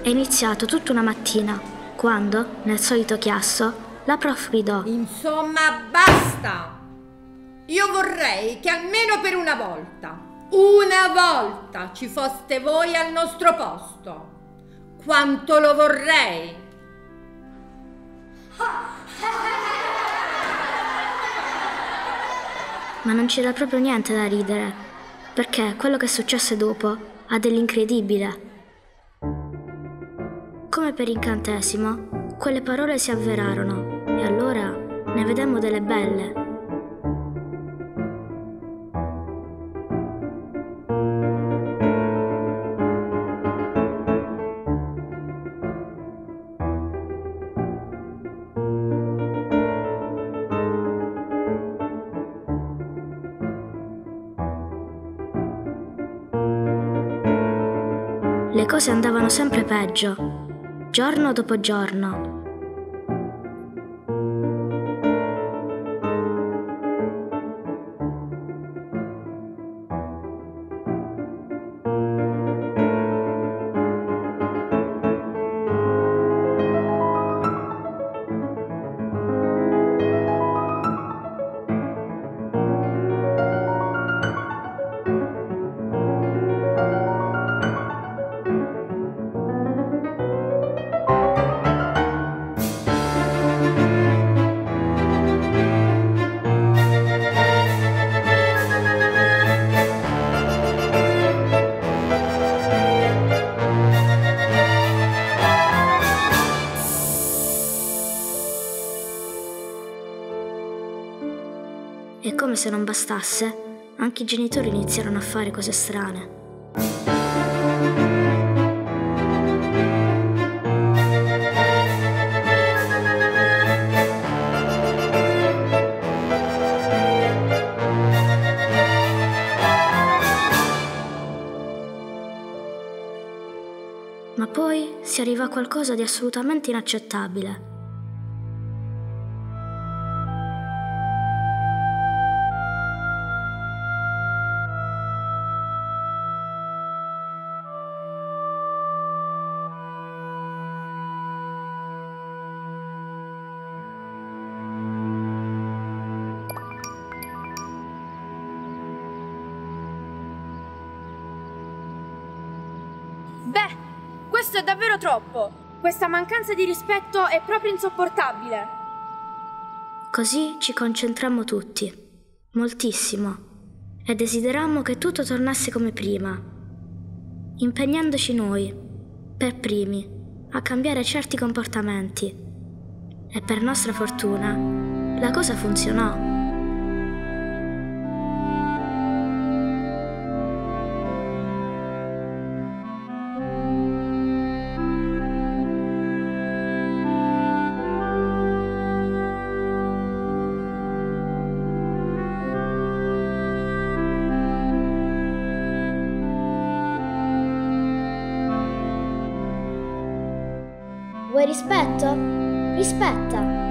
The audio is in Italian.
è iniziato tutta una mattina, quando, nel solito chiasso, la prof gridò: Insomma, basta! Io vorrei che almeno per una volta ci foste voi al nostro posto. Quanto lo vorrei! Ma non c'era proprio niente da ridere, perché quello che successe dopo ha dell'incredibile. Come per incantesimo, quelle parole si avverarono e allora ne vedemmo delle belle. Le cose andavano sempre peggio, giorno dopo giorno. E come se non bastasse, anche i genitori iniziarono a fare cose strane. Ma poi si arrivò a qualcosa di assolutamente inaccettabile. Beh, questo è davvero troppo. Questa mancanza di rispetto è proprio insopportabile. Così ci concentrammo tutti, moltissimo, e desiderammo che tutto tornasse come prima, impegnandoci noi, per primi, a cambiare certi comportamenti. E per nostra fortuna, la cosa funzionò. Vuoi rispetto? Rispetta.